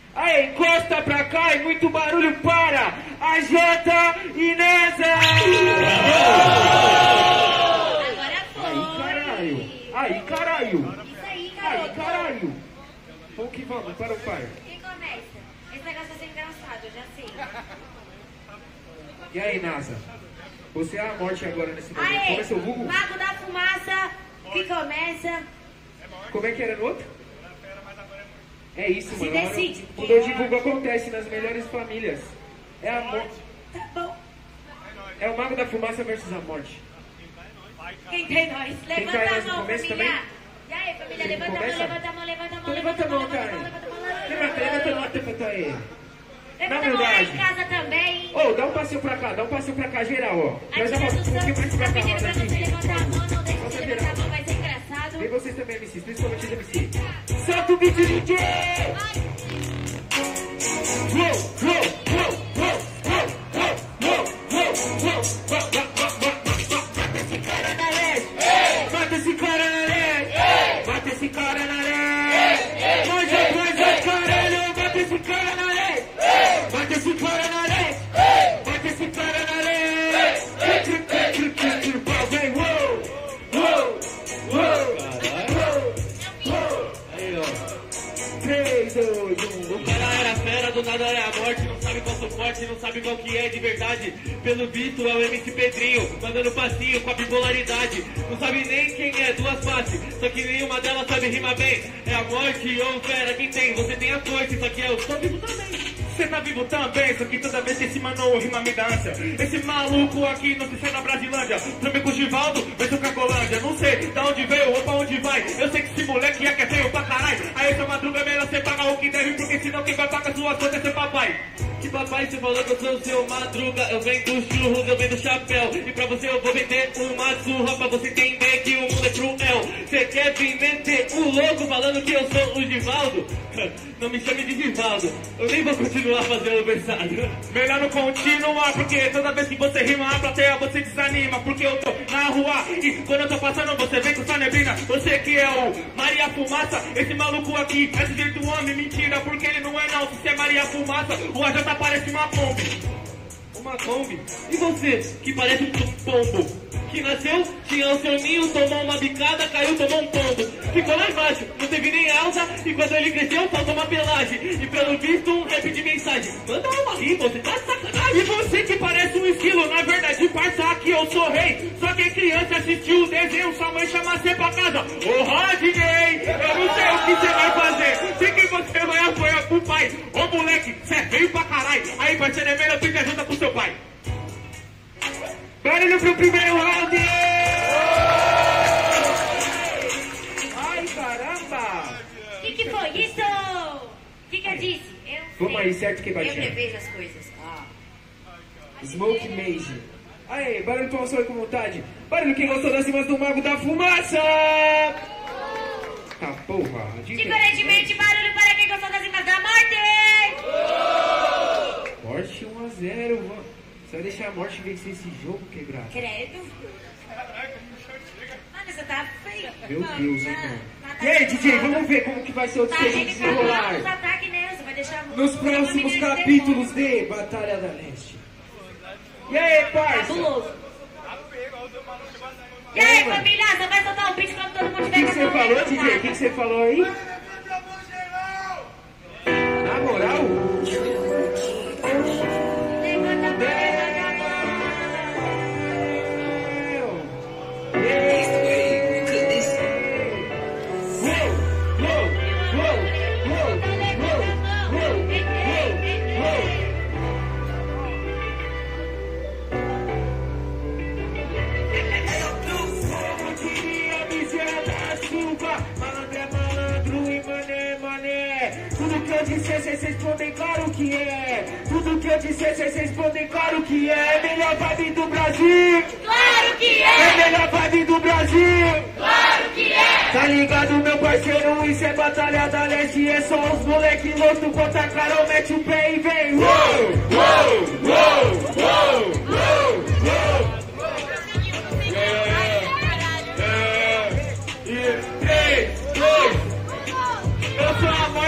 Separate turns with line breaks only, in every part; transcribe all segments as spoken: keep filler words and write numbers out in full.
Aí, encosta pra cá e muito barulho para a Jota e Nasa!
Agora foi!
Aí, caralho! Aí, caralho!
Isso aí,
Aí,
garoto!
caralho! Vamos que vamos, para o pai.
Quem começa? Esse negócio vai ser engraçado, eu já sei.
E aí, Nasa? Você é a morte agora nesse momento.
Aê!
Como é seu vulgo?
Mago da fumaça, que começa...
Como é que era no outro? É isso,
Se
mano.
decide.
Quando eu divulgo acontece nas melhores famílias. É a morte.
Tá bom.
É o Mago da Fumaça versus a morte.
Quem tem nós?
Quem
Levanta
tá aí
a
nesse
mão,
começo
família.
também?
E aí, família,
Quem
levanta a mão,
começa?
levanta a mão, levanta a mão,
Então levanta a mão,
levanta a
cara.
mão, levanta a mão,
Levanta, levanta a mão, levanta aí.
levanta
Na
a mão lá em
verdade.
casa também.
Ô, dá um passeio pra cá, dá um passeio pra cá, geral, ó. Nós
Aqui
vamos
na
um pouquinho mais
Sussão,
pra
tá
cá,
pedindo pra
roda
você
aqui.
levantar a mão, não deixa
Roda
você
geral.
levantar a mão, vai ser engraçado.
E vocês também, M Cs, principalmente os M Cs. Solta o beat, D J! Uou, uou, uou, uou, uou, uou, uou, uou, uou. Mata esse cara na leste! Mata esse cara na leste! Mata esse cara na leste! Manja, manja, caralho! Mata esse cara na leste! Mata esse cara na leste! Mata esse cara na leste! Pau, vem, uou! Uou! Uou! Uou!
Aí, ó.
três, dois, um.
O cara era fera, do nada é a morte. Não sabe qual suporte, não sabe qual que é de verdade. Pelo visto é o M C Pedrinho, mandando passinho com a bipolaridade. Não sabe nem quem é duas faces, só que nenhuma delas sabe rimar bem. É a morte ou fera quem tem, você tem a força, só que eu tô vivo também.
Você tá vivo também, só que toda vez que esse mano rima me dança. Esse maluco aqui não se sai na Brasilândia. Também com o Givaldo, vem com Cacolândia. Não sei da onde veio ou pra onde vai. Eu sei que esse moleque é que é feio pra caralho. Aí essa madruga é melhor você pagar o que deve, porque senão quem vai pagar suas contas é seu papai.
Que papai, você falou que eu sou o seu madruga. Eu venho dos churros, eu venho do chapéu. E pra você eu vou vender uma surra, pra você entender que o mundo é cruel. Você quer vir meter o louco falando que eu sou o Givaldo? Não me chame de Givaldo, eu nem vou continuar fazendo versário.
Melhor não continuar, porque toda vez que você rima a plateia você desanima. Porque eu tô na rua e quando eu tô passando você vem com sua neblina. Você que é o Maria Fumaça, esse maluco aqui é sujeito homem, mentira. Porque ele não é não, se você é Maria Fumaça, o A J parece uma Kombi.
Uma Kombi? E você, que parece um pombo? Que nasceu, tinha o seu ninho, tomou uma bicada, caiu, tomou um tombo. Ficou lá embaixo, não teve nem alta, e quando ele cresceu, faltou uma pelagem. E pelo visto, um rap de mensagem. Manda uma rima, você tá de sacanagem.
E você que parece um esquilo, na verdade, parça aqui eu sou rei. Só que criança assistiu o desenho, sua mãe chama você pra casa. Ô Rodney, eu não sei o que você vai fazer. Sei que você vai apoiar pro pai. Ô moleque, você é feio pra caralho. Aí parceiro, é melhor pedir ajuda pro seu pai. Barulho pro primeiro round! Ai, caramba!
O que, que foi isso? O que, que eu disse? Eu
Vamos
sei.
aí, certo que
Eu
baixar.
prevejo as coisas. Ah.
Smoke Mage. Aê, barulho pra você aí com vontade. Barulho quem gostou das rimas do Mago da Fumaça! Tá porra, diga.
Diferentemente, barulho para quem gostou das rimas da morte!
Morte um a zero, mano. Você vai deixar a morte vencer esse jogo, quebrado?
Credo. Mano, você tá feio.
Meu
Não,
Deus,
tá-
hein, mano.
tá-
E aí, D J, vamos ver como que vai ser o
Tá,
segundo
ele tá dando os
desenrolar.
ataques nessa, vai deixar...
Nos próximos capítulos de Batalha da Leste. E aí, parça?
Cabuloso. E aí, família, você vai soltar o beat quando todo mundo
O
tiver
que que
com a
você
mão
falou,
levantada.
D J? O que que você falou aí? Na moral?
Levanta a mão, levanta a mão.
Tudo que eu disser, cês respondem claro que é. Tudo que eu disser, cês respondem claro que é. Melhor vibe do Brasil.
Claro que
É
é!
melhor vibe do Brasil.
Claro que é!
Tá ligado, meu parceiro? Isso é Batalha da Leste. É só os moleque louco contra a Carol. Mete o pé e vem. Uou, uou, uou, uou, uou, uou. E três, dois. Eu sou a morte, ele fala.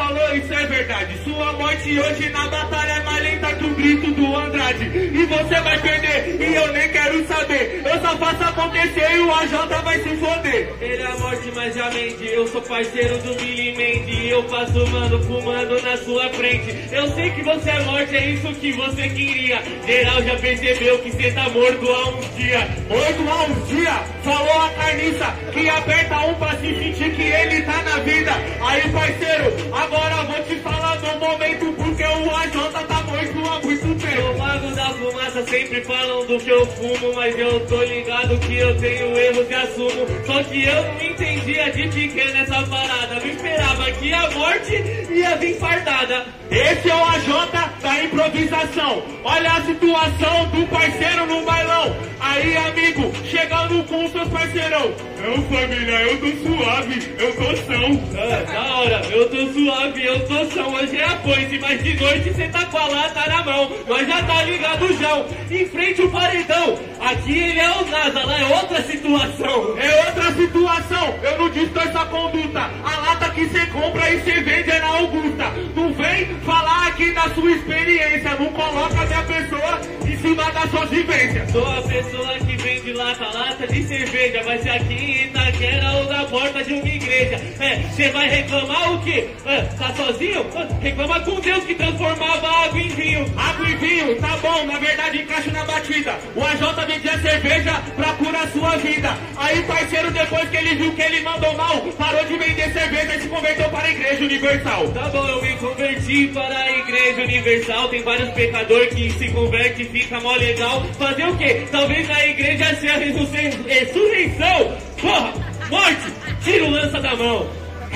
falou, isso é verdade. Sua morte hoje na batalha é mais lenta que o grito do Andrade. E você vai perder, e eu nem quero saber. Eu só faço acontecer e o A J vai se foder. Ele é a morte, mas já mente. Eu sou parceiro do Billy Mandy. Eu passo, mano, fumando na sua frente. Eu sei que você é morte, é isso que você queria. Geral já percebeu que você tá morto há uns dias. Morto há uns dias? Falou a carniça que aperta um pra se sentir que ele tá na vida. Aí, parceiro, agora eu vou te falar no momento, porque o A J tá morto há muito tempo. O mago da fumaça sempre falam do que eu fumo, mas eu tô ligado que eu tenho erros e assumo. Só que eu não entendia de pequeno essa parada. Não esperava que a morte ia vir fardada. Esse é o A J da improvisação. Olha a situação do parceiro no bailão. Aí, amigo, chegando com seus parceirão. Não, família, eu tô suave, eu tô são. Ah, da hora, eu tô suave, eu tô são. Hoje é a coisa, mas de noite cê tá com a lata na mão. Nós já tá ligado o João, em frente o paredão. Aqui ele é o NASA, lá é outra situação. É outra situação, eu não distorço a conduta. A lata que cê compra e cê vende é na Augusta. Não vem falar aqui da sua experiência, não coloca a minha pessoa em cima das suas vivências. Sou a pessoa que vende lata, lata de cerveja. Vai ser aqui em Itaquera ou na porta de uma igreja. É, você vai reclamar o quê? É, tá sozinho? É, reclama com Deus que transformava água em vinho. Água em vinho, tá bom, na verdade encaixa na batida. O A J vendia cerveja pra curar sua vida. Aí, parceiro, depois que ele viu que ele mandou mal, parou de vender cerveja e se converteu para a Igreja Universal. Tá bom, eu me converti para a Igreja Universal. Tem vários pecadores que se convertem e fica mó legal. Fazer o quê? Talvez na igreja seja a ressurreição. Porra, morte, tira o lança da mão.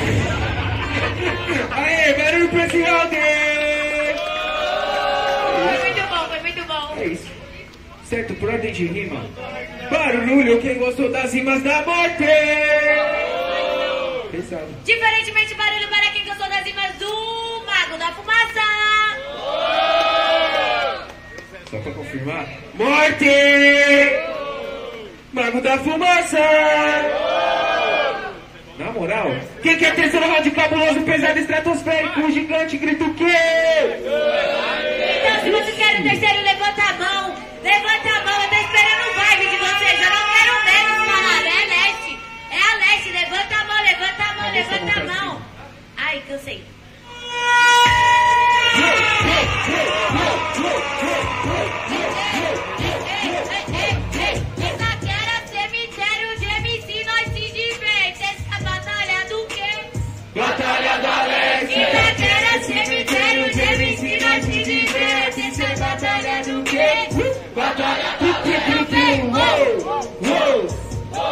Aê, barulho pra esse round.
Foi muito bom, foi muito bom.
É isso. Certo, por ordem de rima. Barulho, quem gostou das rimas da morte? Pesado.
Diferentemente barulho para quem gostou das rimas do Mago da Fumaça.
Só pra confirmar. Morte! Mago da Fumaça! Na moral, quem quer terceiro round cabuloso, pesado, estratosférico, gigante, grita o quê?
Então, se vocês querem o terceiro, levanta a mão. Levanta a mão, eu tô esperando o vibe de vocês. Eu não quero menos falar, é a Leste. É a Leste, levanta a mão, levanta a mão, levanta a mão. Ai, cansei. Itaquera, cemitério de M C, nós se diverte. Essa batalha do quê?
Batalha da Leste!
Itaquera, cemitério de M C, nós se diverte. Essa batalha do quê?
Batalha do quê? Do quê? Uou! Uou!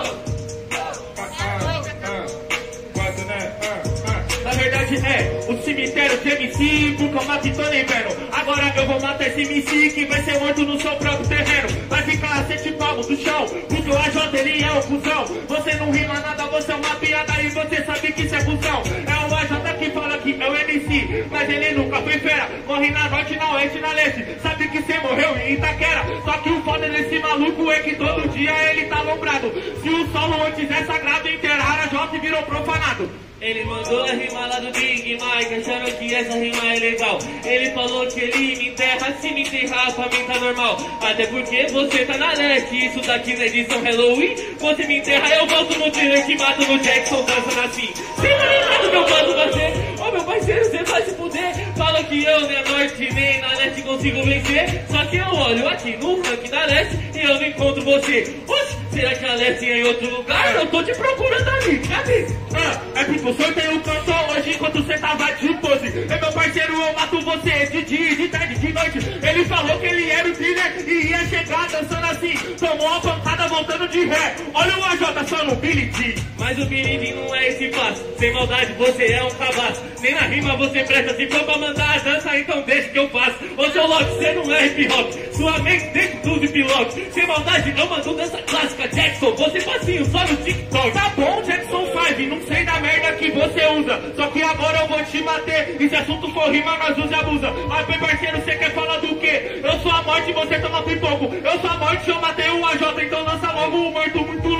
Na verdade é o cemitério de M C, porque eu mato todo inverno. Agora eu vou matar esse M C que vai ser morto no seu próprio terreno. Vai ficar a sete palmos do chão, porque o A J ele é o cuzão. Você não rima nada, você é uma piada e você sabe que isso é cuzão. É o A J que fala que é o M C, mas ele nunca foi fera. Morre na norte, na oeste, na leste. Sabe que você morreu em Itaquera. Só que o foda desse maluco é que todo dia ele tá alombrado. Se o solo antes é sagrado, enterrar a J virou profanado. Ele mandou a rima lá do Big Mike, achando que essa rima é legal. Ele falou que ele me enterra, se me enterrar pra mim tá normal. Até porque você tá na leste, isso daqui na edição Halloween. Você me enterra, eu volto no thriller que mato no Jackson dançando assim. Você tá ligado que eu faço você? Ô meu parceiro, você vai se fuder. Fala que eu nem a norte nem na leste consigo vencer. Só que eu olho aqui no ranking da leste e eu não encontro você. Oxe, será que a leste é em outro lugar? Eu tô te procurando ali, cadê? Ah, é porque eu sorteio o canto hoje enquanto você tava de pose. É meu parceiro, eu mato você de dia, de tarde, de noite. Ele falou que ele era o dealer e ia chegar dançando assim. Tomou uma pancada voltando de ré. Olha o A J só no Billy D. Mas o Billy D não é esse passo. Sem maldade, você é um cabaço. Nem na rima você presta. Se for pra mandar a dança, então deixa que eu faço. Ô seu Loki, você não é hip hop. Sua mente dentro dos hip hop. Sem maldade, eu mando dança clássica. Jackson, você facinho só no TikTok. Tá bom, Jackson cinco, não sei da merda que você usa. Só que agora eu vou te bater. E se assunto for rima, nós usa e abusa. Mas bem parceiro, você quer falar do quê? Eu sou a morte, você toma pipoco. Eu sou a morte, eu matei o A J, então lança logo um morto muito louco.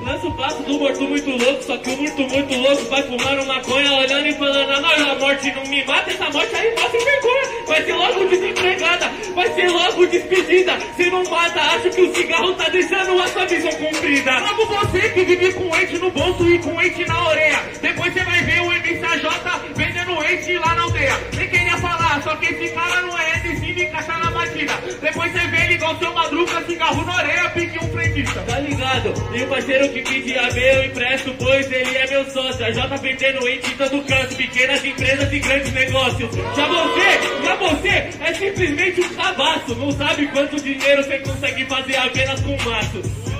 Lança o passo do morto muito louco, só que o morto muito louco vai fumar uma maconha, olhando e falando, ah, não, a morte não me mata, essa morte aí mata vergonha. Vai ser logo desempregada, vai ser logo despedida. Se não mata, acho que o cigarro tá deixando a sua visão comprida. Logo você que vive com ente no bolso e com ente na orelha. Depois você vai ver o M C A J vendendo ente lá na aldeia. Nem queria falar, só que esse cara não é M C, me encaixar na batida. Depois você vê ele igual seu Madruga, cigarro na orelha, pique um frentista. Tá ligado? E o parceiro que pedir a B eu empresto, pois ele é meu sócio. A J vendendo ente em todo canto, pequenas empresas e grandes negócios. Já você, já você é simplesmente um cabaço. Não sabe quanto dinheiro você consegue fazer apenas com um maço.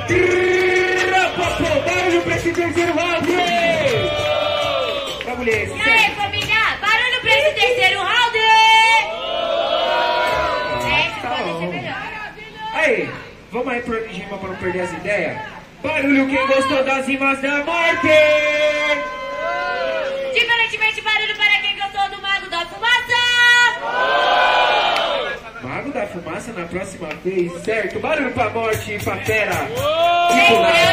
Barulho pra esse terceiro round! Pra mulher,
E aí, família? Barulho pra esse terceiro round! É, isso pode ser melhor.
Aí, vamos aí pro rima pra não perder as ideias. Barulho quem gostou das rimas da morte!
Diferentemente, barulho para quem gostou do Mago da Fumaça!
Mago da Fumaça na próxima vez, certo? Barulho pra morte e pra fera!
Ei,